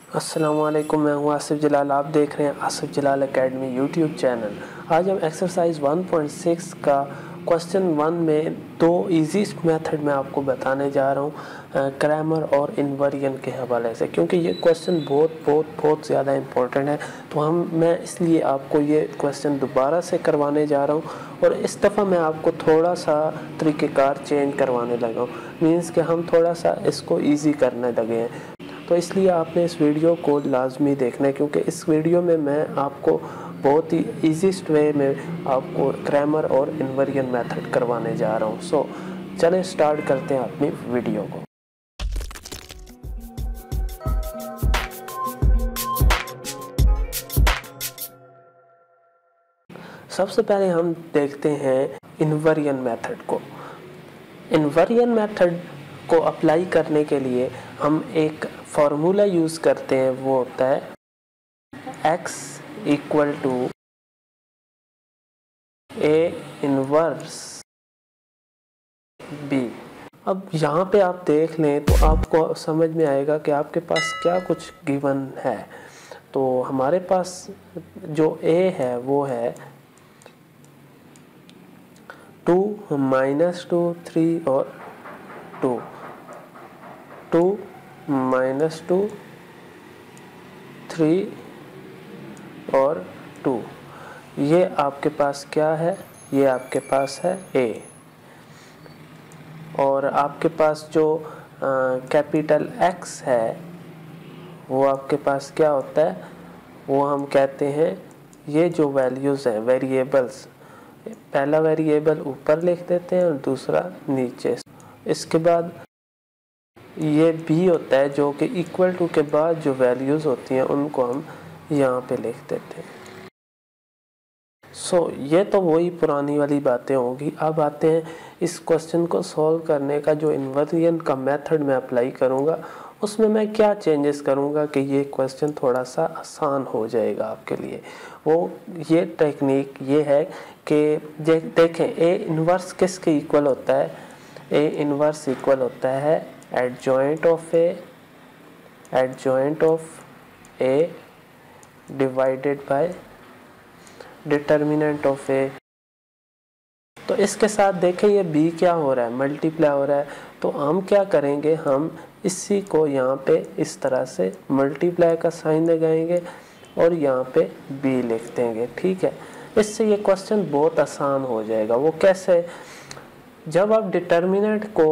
अस्सलामुअलैकुम, मैं हूँ आसिफ जलाल। आप देख रहे हैं Asif Jalal academy YouTube channel. आज हम एक्सरसाइज 1.6 का क्वेश्चन 1 में दो ईजीस्ट मेथड मैं आपको बताने जा रहा हूँ क्रैमर और इन्वर्जन के हवाले से, क्योंकि ये क्वेश्चन बहुत ज़्यादा इम्पोर्टेंट है। तो मैं इसलिए आपको ये क्वेश्चन दोबारा से करवाने जा रहा हूँ और इस दफ़ा मैं आपको थोड़ा सा तरीक़ेकार चेंज करवाने लगा हूँ। मीन्स कि हम थोड़ा सा इसको ईजी करने लगे हैं। तो इसलिए आपने इस वीडियो को लाजमी देखना है, क्योंकि इस वीडियो में मैं आपको बहुत ही ईजीस्ट वे में आपको क्रैमर और इन्वर्जन मेथड करवाने जा रहा हूँ। सो चलें स्टार्ट करते हैं अपनी वीडियो को। सबसे पहले हम देखते हैं इन्वर्जन मेथड को। इन्वर्जन मेथड को अप्लाई करने के लिए हम एक फार्मूला यूज़ करते हैं, वो होता है x equal to a inverse b। अब यहाँ पे आप देख लें तो आपको समझ में आएगा कि आपके पास क्या कुछ गिवन है। तो हमारे पास जो a है वो है 2 -2 3 और 2 2 -2 3 और 2। ये आपके पास क्या है? ये आपके पास है a। और आपके पास जो कैपिटल X है वो आपके पास क्या होता है? वो हम कहते हैं ये जो वैल्यूज़ हैं वेरिएबल्स, पहला वेरिएबल ऊपर लिख देते हैं और दूसरा नीचे। इसके बाद ये b होता है जो कि इक्वल टू के बाद जो वैल्यूज़ होती हैं उनको हम यहाँ पे लिख देते हैं। ये तो वही पुरानी वाली बातें होगी। अब आते हैं इस क्वेश्चन को सॉल्व करने का जो इन्वर्जन का मेथड मैं अप्लाई करूँगा, उसमें मैं क्या चेंजेस करूँगा कि ये क्वेश्चन थोड़ा सा आसान हो जाएगा आपके लिए। ये टेक्निक ये है कि देखें a इन्वर्स किसके इक्वल होता है? a इन्वर्स इक्वल होता है adjoint of a divided by determinant of a। तो इसके साथ देखें ये b क्या हो रहा है? मल्टीप्लाई हो रहा है। तो हम क्या करेंगे, हम इसी को यहाँ पे इस तरह से मल्टीप्लाई का साइन लगाएंगे और यहाँ पे b लिख देंगे। ठीक है, इससे ये क्वेश्चन बहुत आसान हो जाएगा। वो कैसे? जब आप डिटर्मिनेंट को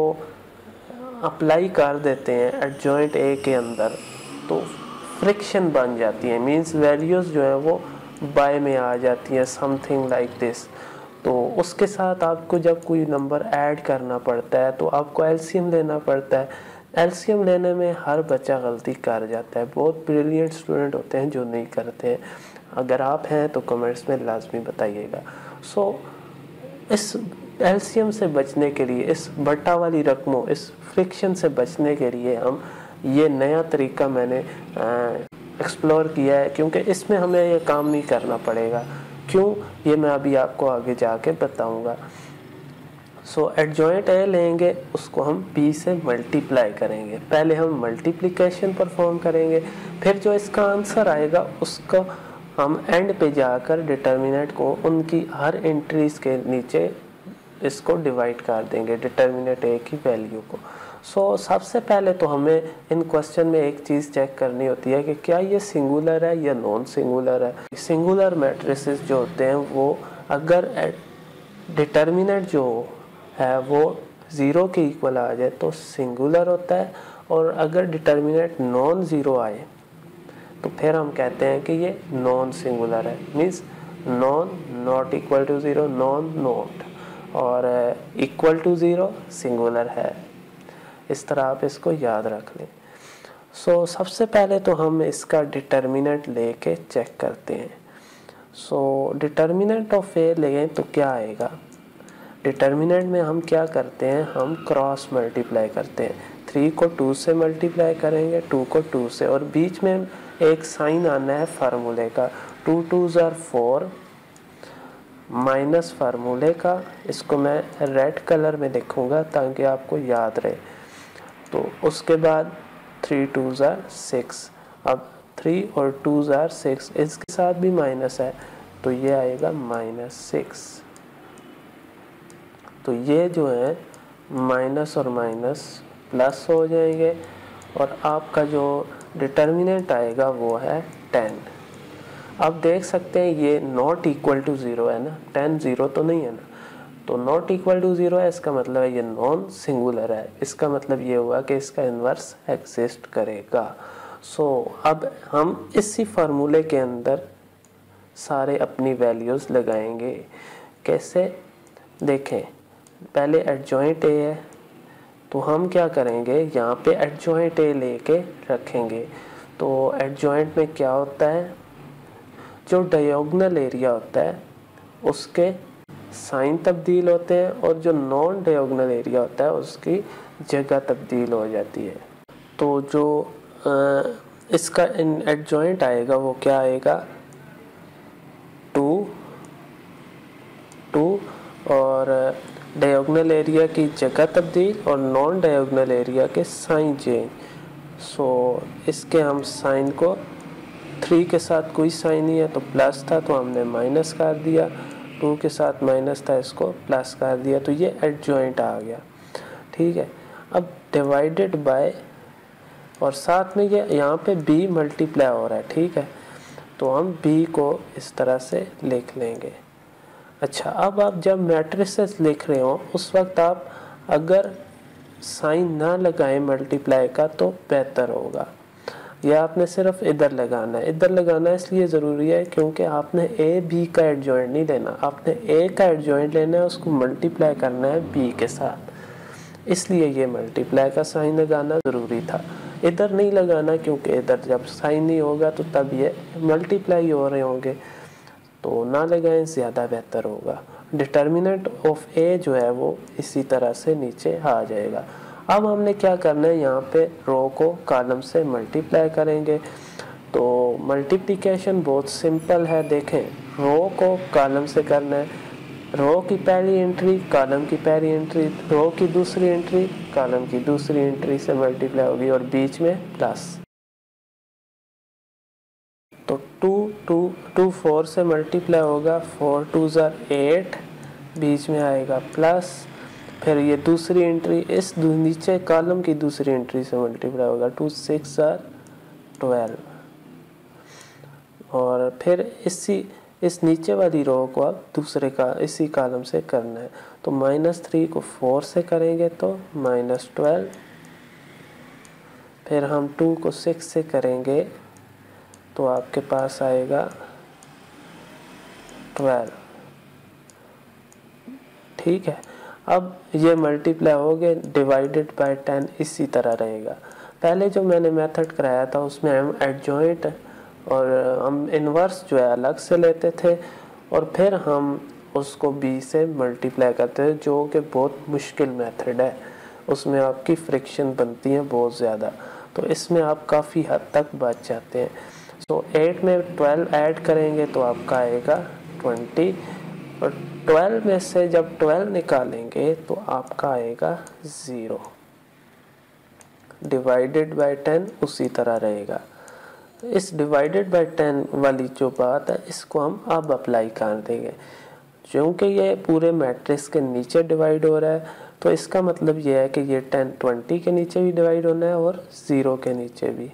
अप्लाई कर देते हैं एडजॉइंट a के अंदर तो फ्रिक्शन बन जाती है। मींस वैल्यूज़ जो है वो बाय में आ जाती हैं, समथिंग लाइक दिस। तो उसके साथ आपको जब कोई नंबर ऐड करना पड़ता है तो आपको एलसीएम लेना पड़ता है। एलसीएम लेने में हर बच्चा गलती कर जाता है। बहुत ब्रिलियंट स्टूडेंट होते हैं जो नहीं करते हैं। अगर आप हैं तो कमेंट्स में लाजमी बताइएगा। इस एलसीएम से बचने के लिए, इस बट्टा वाली रकमों, इस फ्रिक्शन से बचने के लिए हम ये नया तरीका मैंने एक्सप्लोर किया है, क्योंकि इसमें हमें ये काम नहीं करना पड़ेगा। क्यों? ये मैं अभी आपको आगे जाके बताऊंगा। एडजॉइंट a लेंगे, उसको हम b से मल्टीप्लाई करेंगे। पहले हम मल्टीप्लिकेशन परफॉर्म करेंगे, फिर जो इसका आंसर आएगा उसको हम एंड पे जाकर डिटर्मिनेंट को उनकी हर एंट्रीज के नीचे इसको डिवाइड कर देंगे, डिटर्मिनेंट a की वैल्यू को। सबसे पहले तो हमें इन क्वेश्चन में एक चीज़ चेक करनी होती है कि क्या ये सिंगुलर है या नॉन सिंगुलर है। सिंगुलर मैट्रिसेस जो होते हैं वो अगर डिटर्मिनेंट जो है वो 0 के इक्वल आ जाए तो सिंगुलर होता है, और अगर डिटर्मिनेंट नॉन ज़ीरो आए तो फिर हम कहते हैं कि ये नॉन सिंगुलर है। Means non not equal to 0, non not, और इक्वल टू 0 सिंगुलर है। इस तरह आप इसको याद रख लें। सबसे पहले तो हम इसका डिटर्मिनेंट लेके चेक करते हैं। डिटर्मिनेंट ऑफ a लें तो क्या आएगा? डिटर्मिनेंट में हम क्या करते हैं? हम क्रॉस मल्टीप्लाई करते हैं। 3 को 2 से मल्टीप्लाई करेंगे, 2 को 2 से, और बीच में एक साइन आना है फार्मूले का। 2 2s are 4 माइनस फार्मूले का, इसको मैं रेड कलर में लिखूंगा ताकि आपको याद रहे। तो उसके बाद 3 2s are 6, अब 3 और 2 जार 6, इसके साथ भी माइनस है तो ये आएगा -6। तो ये जो है माइनस और माइनस प्लस हो जाएंगे और आपका जो डिटर्मिनेंट आएगा वो है 10। अब देख सकते हैं ये नॉट इक्वल टू 0 है ना, 10 0 तो नहीं है ना, तो नॉट इक्वल टू 0 है, इसका मतलब है ये नॉन सिंगुलर है। इसका मतलब ये हुआ कि इसका इन्वर्स एग्जिस्ट करेगा। सो अब हम इसी फार्मूले के अंदर सारे अपनी वैल्यूज़ लगाएंगे। कैसे देखें, पहले एडजॉइंट ए है तो हम क्या करेंगे, यहाँ पे एडजॉइंट ए लेके रखेंगे। तो एडजॉइंट में क्या होता है, जो डायगोनल एरिया होता है उसके साइन तब्दील होते हैं और जो नॉन डायगोनल एरिया होता है उसकी जगह तब्दील हो जाती है। तो जो इसका एडजॉइंट आएगा वो क्या आएगा, 2 और डायगोनल एरिया की जगह तब्दील और नॉन डायगोनल एरिया के साइन चेंज। सो इसके हम साइन को 3 के साथ कोई साइन नहीं है तो प्लस था तो हमने माइनस कर दिया, 2 के साथ माइनस था इसको प्लस कर दिया, तो ये एडजॉइंट आ गया। ठीक है, अब डिवाइडेड बाय और साथ में ये यहाँ पे b मल्टीप्लाई हो रहा है। ठीक है, तो हम b को इस तरह से लिख लेंगे। अच्छा, अब आप जब मैट्रिसेस लिख रहे हो उस वक्त आप अगर साइन ना लगाएं मल्टीप्लाई का तो बेहतर होगा, या आपने सिर्फ इधर लगाना है। इधर लगाना इसलिए ज़रूरी है क्योंकि आपने ए बी का एडजॉइंट नहीं लेना, आपने ए का एडजॉइंट लेना है, उसको मल्टीप्लाई करना है बी के साथ, इसलिए ये मल्टीप्लाई का साइन लगाना ज़रूरी था। इधर नहीं लगाना क्योंकि इधर जब साइन नहीं होगा तो तब ये मल्टीप्लाई हो रहे होंगे, तो ना लगाएं, ज़्यादा बेहतर होगा। डिटर्मिनेंट ऑफ ए जो है वो इसी तरह से नीचे आ जाएगा। अब हमने क्या करना है, यहाँ पे रो को कॉलम से मल्टीप्लाई करेंगे। तो मल्टीप्लिकेशन बहुत सिंपल है, देखें रो को कॉलम से करना है, रो की पहली एंट्री कॉलम की पहली एंट्री, रो की दूसरी एंट्री कॉलम की दूसरी एंट्री से मल्टीप्लाई होगी और बीच में प्लस। तो 2 4 से मल्टीप्लाई होगा, 4 2 ज़ार 8, बीच में आएगा प्लस, फिर ये दूसरी एंट्री इस नीचे कॉलम की दूसरी एंट्री से मल्टीप्लाई होगा, 2 6 ज़ार 12, और फिर इस नीचे वाली रो को आप दूसरे का इसी कॉलम से करना है। तो -3 को 4 से करेंगे तो -12, फिर हम 2 को 6 से करेंगे तो आपके पास आएगा 12। ठीक है, अब ये मल्टीप्लाई हो गए, डिवाइडेड बाय 10 इसी तरह रहेगा। पहले जो मैंने मेथड कराया था उसमें हम एडजॉइंट और हम इन्वर्स जो है अलग से लेते थे और फिर हम उसको b से मल्टीप्लाई करते थे, जो कि बहुत मुश्किल मेथड है, उसमें आपकी फ्रिक्शन बनती है बहुत ज़्यादा, तो इसमें आप काफ़ी हद तक बच जाते हैं। तो 8 में 12 ऐड करेंगे तो आपका आएगा 20, और 12 में से जब 12 निकालेंगे तो आपका आएगा 0। डिवाइडेड बाय 10 उसी तरह रहेगा। इस डिवाइडेड बाय 10 वाली जो बात है इसको हम अब अप्लाई कर देंगे, क्योंकि ये पूरे मैट्रिक्स के नीचे डिवाइड हो रहा है तो इसका मतलब ये है कि ये 10 20 के नीचे भी डिवाइड होना है और 0 के नीचे भी।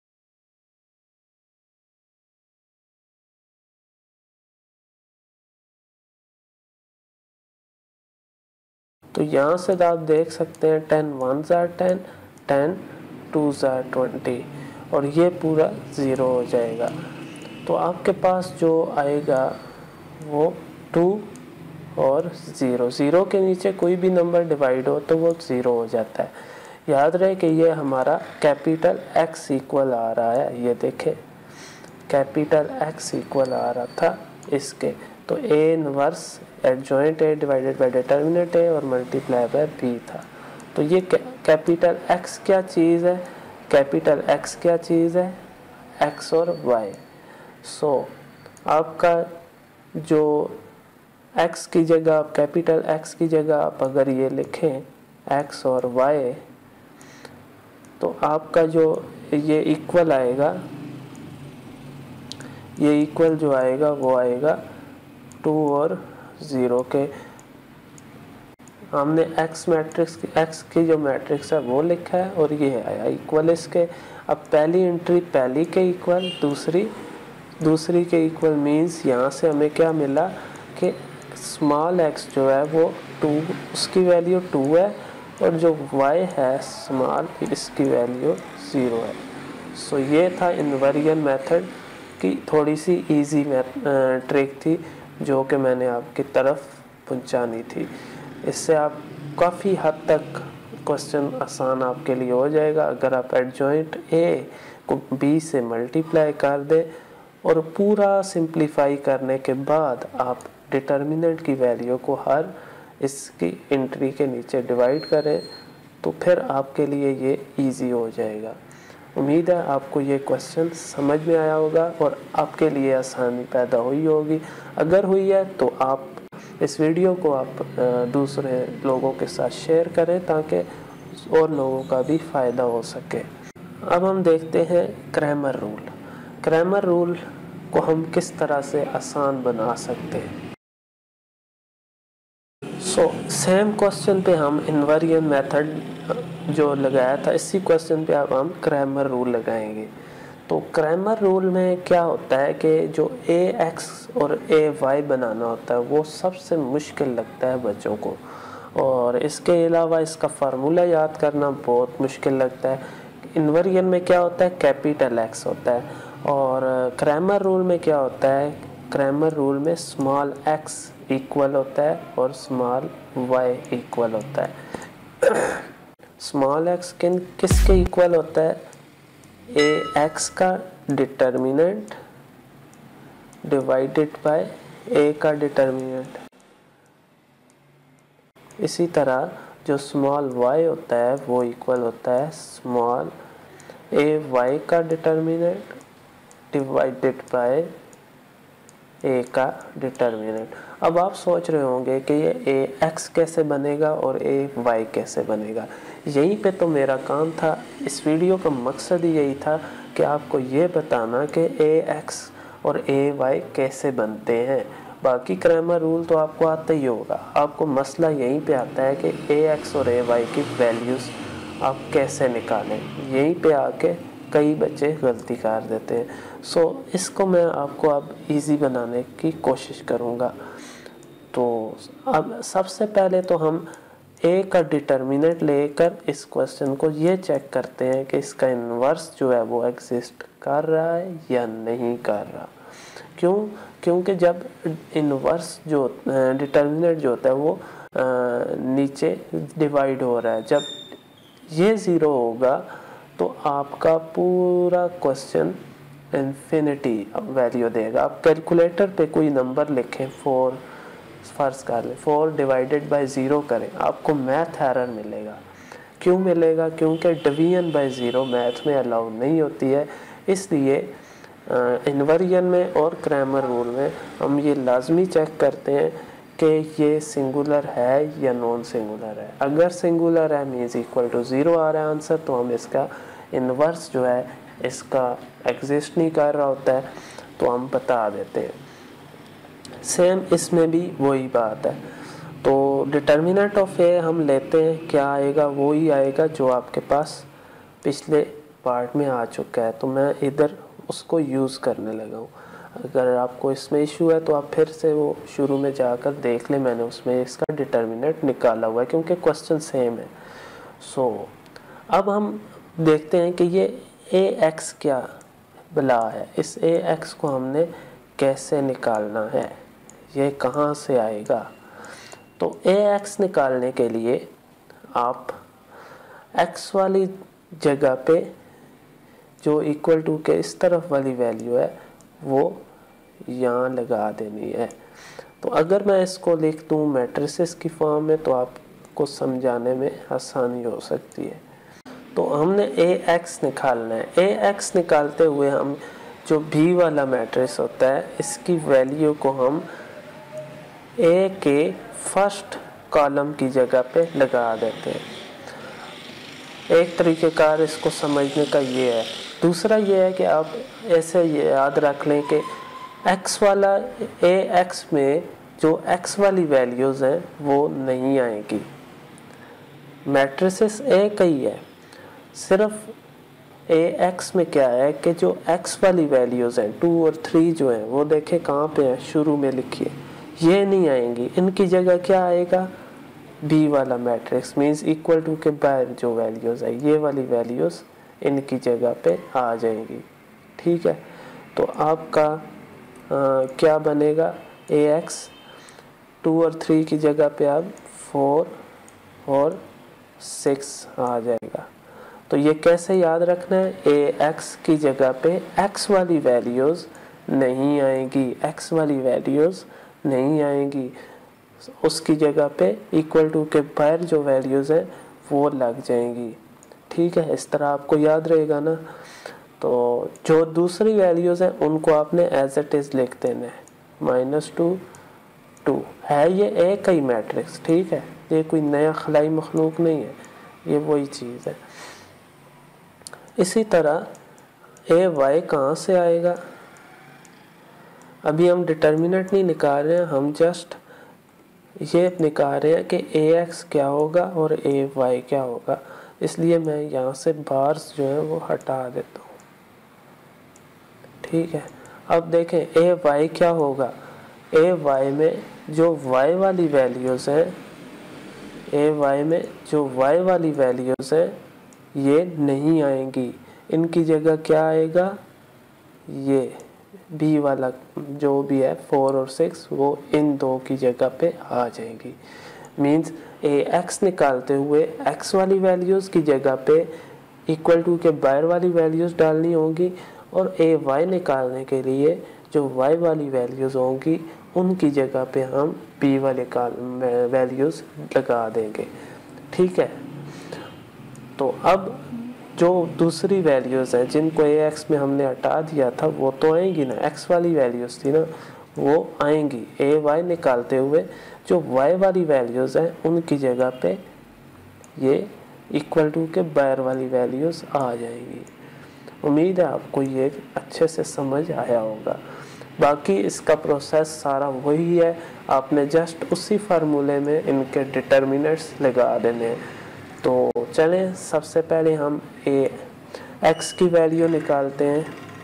तो यहाँ से आप देख सकते हैं 10 1 ज़ार 10, 10 2 ज़ार 20, और ये पूरा 0 हो जाएगा। तो आपके पास जो आएगा वो 2 और 0, 0 के नीचे कोई भी नंबर डिवाइड हो तो वो 0 हो जाता है। याद रहे कि ये हमारा कैपिटल X इक्वल आ रहा है, ये देखें कैपिटल X इक्वल आ रहा था इसके, तो A inverse adjoint A divided by determinant A और मल्टीप्लाई बाय B था। तो ये कैपिटल X क्या चीज़ है, कैपिटल X क्या चीज़ है, X और Y। सो आपका जो X की जगह आप कैपिटल X की जगह आप अगर ये लिखें X और Y, तो आपका जो ये इक्वल आएगा ये इक्वल जो आएगा वो आएगा 2 और 0 के। हमने एक्स की जो मैट्रिक्स है वो लिखा है और ये आया इक्वल इसके। अब पहली एंट्री पहली के इक्वल, दूसरी के इक्वल मीन्स यहाँ से हमें क्या मिला कि स्मॉल एक्स जो है वो 2, उसकी वैल्यू 2 है और जो y है स्मॉल इसकी वैल्यू 0 है। सो ये था इन्वर्जन मेथड की थोड़ी सी इजी ट्रिक थी जो कि मैंने आपकी तरफ पहुंचानी थी। इससे आप काफ़ी हद तक क्वेश्चन आसान आपके लिए हो जाएगा अगर आप एडजॉइंट a को b से मल्टीप्लाई कर दें और पूरा सिंप्लीफाई करने के बाद आप डिटर्मिनेंट की वैल्यू को हर इसकी एंट्री के नीचे डिवाइड करें तो फिर आपके लिए ये इजी हो जाएगा। उम्मीद है आपको ये क्वेश्चन समझ में आया होगा और आपके लिए आसानी पैदा हुई होगी। अगर हुई है तो आप इस वीडियो को आप दूसरे लोगों के साथ शेयर करें ताकि और लोगों का भी फ़ायदा हो सके। अब हम देखते हैं क्रैमर रूल। क्रैमर रूल को हम किस तरह से आसान बना सकते हैं। सेम क्वेश्चन पे हम इन्वर्जन मेथड जो लगाया था इसी क्वेश्चन पे अब हम क्रैमर रूल लगाएंगे। तो क्रैमर रूल में क्या होता है कि जो ए एक्स और ए वाई बनाना होता है वो सबसे मुश्किल लगता है बच्चों को, और इसके अलावा इसका फार्मूला याद करना बहुत मुश्किल लगता है। इन्वर्जन में क्या होता है, कैपिटल एक्स होता है, और क्रैमर रूल में क्या होता है, क्रैमर रूल में स्मॉल एक्स इक्वल होता है और स्मॉल वाई इक्वल होता है। स्मॉल एक्स किसके इक्वल होता है, ए एक्स का डिटर्मिनेंट डिवाइडेड बाय ए का डिटर्मिनेंट। इसी तरह जो स्मॉल वाई होता है वो इक्वल होता है स्मॉल ए वाई का डिटर्मिनेंट डिवाइडेड बाय ए का डिटर्मिनेंट। अब आप सोच रहे होंगे कि ये ए एक्स कैसे बनेगा और ए वाई कैसे बनेगा। यहीं पे तो मेरा काम था, इस वीडियो का मकसद ही यही था कि आपको ये बताना कि ए एक्स और ए वाई कैसे बनते हैं। बाकी क्रैमर रूल तो आपको आता ही होगा, आपको मसला यहीं पे आता है कि ए एक्स और ए वाई की वैल्यूज़ आप कैसे निकालें। यहीं पे आके कई बच्चे गलती कर देते हैं। इसको मैं आपको अब इजी बनाने की कोशिश करूँगा। तो अब सबसे पहले तो हम ए का डिटर्मिनेंट लेकर इस क्वेश्चन को ये चेक करते हैं कि इसका इन्वर्स जो है वो एग्जिस्ट कर रहा है या नहीं कर रहा। क्योंकि जब इन्वर्स जो डिटर्मिनेंट जो होता है वो नीचे डिवाइड हो रहा है, जब ये ज़ीरो होगा तो आपका पूरा क्वेश्चन इन्फिनिटी वैल्यू देगा। आप कैलकुलेटर पे कोई नंबर लिखें, 4 फर्ज कर लें, 4 डिवाइडेड बाय 0 करें, आपको मैथ एरर मिलेगा। क्यों मिलेगा? क्योंकि डिवीजन बाय 0 मैथ में अलाउ नहीं होती है। इसलिए इन्वर्जन में और क्रैमर रूल में हम ये लाजमी चेक करते हैं कि ये सिंगुलर है या नॉन सिंगुलर है। अगर सिंगुलर है मीन्स इक्वल टू 0 आ रहा है आंसर, तो हम इसका इन्वर्स जो है इसका एग्जिस्ट नहीं कर रहा होता है, तो हम बता देते हैं। सेम इसमें भी वही बात है। तो डिटर्मिनेंट ऑफ ए हम लेते हैं, क्या आएगा? वो ही आएगा जो आपके पास पिछले पार्ट में आ चुका है, तो मैं इधर उसको यूज़ करने लगा हूँ। अगर आपको इसमें इशू है तो आप फिर से वो शुरू में जाकर देख लें, मैंने उसमें इसका डिटर्मिनेंट निकाला हुआ है क्योंकि क्वेश्चन सेम है। अब हम देखते हैं कि ये ए एक्स क्या बला है, इस ए एक्स को हमने कैसे निकालना है, ये कहाँ से आएगा। तो ए एक्स निकालने के लिए आप एक्स वाली जगह पे जो इक्वल टू के इस तरफ वाली वैल्यू है वो यहाँ लगा देनी है। तो अगर मैं इसको लिख दूँ मैट्रिसेस की फॉर्म में तो आपको समझाने में आसानी हो सकती है। तो हमने ए एक्स निकालना है। ए एक्स निकालते हुए हम जो बी वाला मैट्रिक्स होता है इसकी वैल्यू को हम ए के फर्स्ट कॉलम की जगह पे लगा देते हैं। एक तरीक़ेकार इसको समझने का ये है। दूसरा ये है कि आप ऐसे याद रख लें कि x वाला ax में जो x वाली वैल्यूज़ हैं वो नहीं आएगी। मैट्रिसेस एक ही है, सिर्फ ax में क्या है कि जो x वाली वैल्यूज़ हैं 2 और 3 जो हैं वो देखें कहाँ पे हैं, शुरू में लिखिए, ये नहीं आएंगी। इनकी जगह क्या आएगा, b वाला मैट्रिक्स मीन्स इक्वल टू के बाहर जो वैल्यूज़ है ये वाली वैल्यूज़ इनकी जगह पे आ जाएंगी। ठीक है, तो आपका क्या बनेगा, ax 2 और 3 की जगह पे अब 4 और 6 आ जाएगा। तो ये कैसे याद रखना है, ax की जगह पे x वाली वैल्यूज़ नहीं आएंगी, x वाली वैल्यूज़ नहीं आएंगी, उसकी जगह पे इक्वल टू के बाहर जो वैल्यूज़ हैं वो लग जाएंगी। ठीक है, इस तरह आपको याद रहेगा ना। तो जो दूसरी वैल्यूज़ हैं उनको आपने एज इट इज़ लिख देना है, -2 2 है, ये एक ही मैट्रिक्स। ठीक है, ये कोई नया खलाई मखलूक नहीं है, ये वही चीज़ है। इसी तरह ay कहाँ से आएगा, अभी हम डिटर्मिनेंट नहीं निकाल रहे हैं, हम जस्ट ये निकाल रहे हैं कि ax क्या होगा और ay क्या होगा, इसलिए मैं यहाँ से बार्स जो है वो हटा देता हूँ। ठीक है, अब देखें ay क्या होगा, ay में जो y वाली वैल्यूज़ हैं, ay में जो y वाली वैल्यूज़ हैं ये नहीं आएंगी, इनकी जगह क्या आएगा, ये b वाला जो भी है 4 और 6 वो इन दो की जगह पे आ जाएंगी। मींस ax निकालते हुए x वाली वैल्यूज़ की जगह पे इक्वल टू के बाहर वाली वैल्यूज़ डालनी होंगी और ay निकालने के लिए जो y वाली वैल्यूज़ होंगी उनकी जगह पे हम b वाले वैल्यूज़ लगा देंगे। ठीक है, तो अब जो दूसरी वैल्यूज़ हैं जिनको ax में हमने हटा दिया था वो तो आएंगी ना, x वाली वैल्यूज़ थी ना वो आएंगी। ay निकालते हुए जो y वाली वैल्यूज़ हैं उनकी जगह पे ये इक्वल टू के बाहर वाली वैल्यूज़ आ जाएंगी। उम्मीद है आपको ये अच्छे से समझ आया होगा। बाकी इसका प्रोसेस सारा वही है, आपने जस्ट उसी फार्मूले में इनके डिटर्मिनेंट्स लगा देने हैं। तो चलें सबसे पहले हम x की वैल्यू निकालते हैं।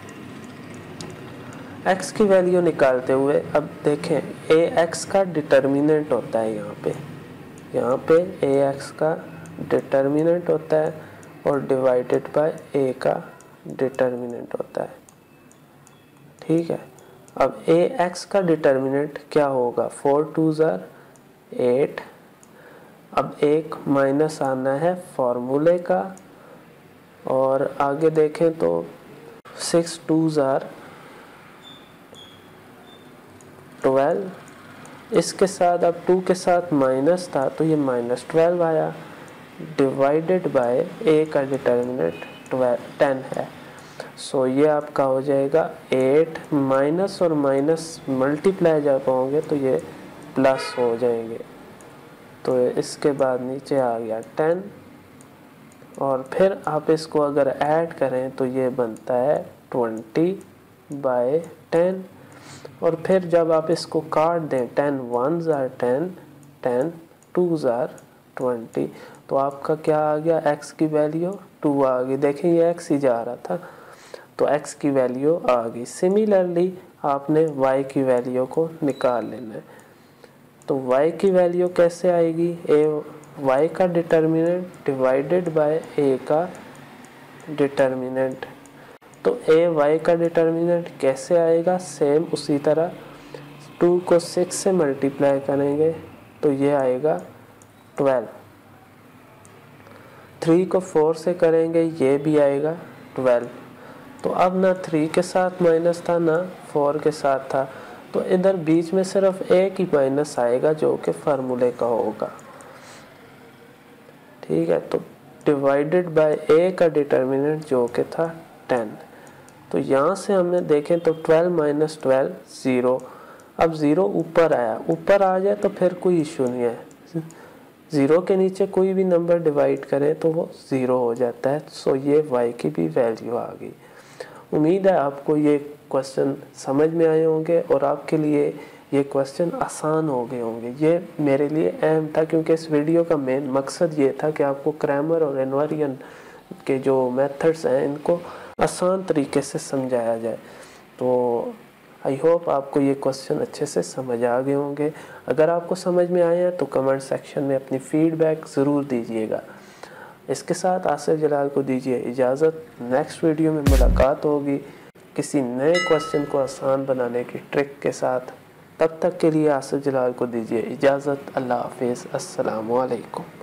x की वैल्यू निकालते हुए अब देखें ax का डिटर्मिनेंट होता है यहाँ पे ax का डिटर्मिनेंट होता है और डिवाइडेड बाय a का डिटर्मिनेंट होता है। ठीक है, अब ax का डिटर्मिनेंट क्या होगा, 4 2 8। अब एक माइनस आना है फॉर्मूले का और आगे देखें तो 6 2 12, इसके साथ अब 2 के साथ माइनस था तो ये -12 आया, डिवाइडेड बाय a का डिटर्मिनेंट 10 है। सो ये आपका हो जाएगा 8, माइनस और माइनस मल्टीप्लाई जब होंगे तो ये प्लस हो जाएंगे। तो इसके बाद नीचे आ गया 10 और फिर आप इसको अगर ऐड करें तो ये बनता है 20/10 और फिर जब आप इसको काट दें 10 1s are 10 10 2s are 20 तो आपका क्या आ गया, x की वैल्यू 2 आ गई। देखें ये x ही जा रहा था तो x की वैल्यू आ गई। सिमिलरली आपने y की वैल्यू को निकाल लेना है। तो y की वैल्यू कैसे आएगी, y का डिटर्मिनेंट डिवाइडेड बाय a का डिटर्मिनेंट। तो y का डिटर्मिनेंट कैसे आएगा, सेम उसी तरह 2 को 6 से मल्टीप्लाई करेंगे तो ये आएगा 12, 3 को 4 से करेंगे ये भी आएगा 12। तो अब ना 3 के साथ माइनस था ना 4 के साथ था, तो इधर बीच में सिर्फ एक ही माइनस आएगा जो कि फार्मूले का होगा। ठीक है, तो डिवाइडेड बाय a का डिटर्मिनेंट जो कि था 10। तो यहाँ से हमें देखें तो 12 - 12 0। अब 0 ऊपर आया, ऊपर आ जाए तो फिर कोई इशू नहीं है, 0 के नीचे कोई भी नंबर डिवाइड करें तो वो 0 हो जाता है। सो ये y की भी वैल्यू आ गई। उम्मीद है आपको ये क्वेश्चन समझ में आए होंगे और आपके लिए ये क्वेश्चन आसान हो गए होंगे। ये मेरे लिए अहम था क्योंकि इस वीडियो का मेन मकसद ये था कि आपको ग्रामर और इन्वायरन के जो मेथड्स हैं इनको आसान तरीके से समझाया जाए। तो आई होप आपको ये क्वेश्चन अच्छे से समझ आ गए होंगे। अगर आपको समझ में आए हैं तो कमेंट सेक्शन में अपनी फीडबैक ज़रूर दीजिएगा। इसके साथ आसिफ जलाल को दीजिए इजाज़त। नेक्स्ट वीडियो में मुलाकात होगी किसी नए क्वेश्चन को आसान बनाने की ट्रिक के साथ। तब तक के लिए आसिफ जलाल को दीजिए इजाज़त। अल्लाह हाफिज़। अस्सलामु अलैकुम।